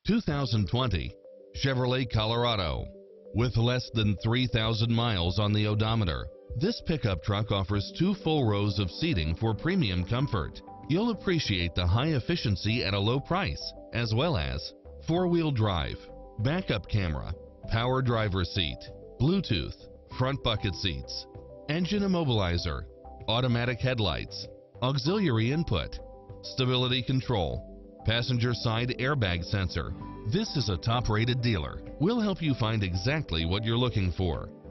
2020 Chevrolet Colorado. With less than 3,000 miles on the odometer, this pickup truck offers 2 full rows of seating for premium comfort. You'll appreciate the high efficiency at a low price, as well as 4-wheel drive, backup camera, power driver seat, Bluetooth, front bucket seats, engine immobilizer, automatic headlights, auxiliary input, stability control, passenger side airbag sensor. This is a top-rated dealer. We'll help you find exactly what you're looking for.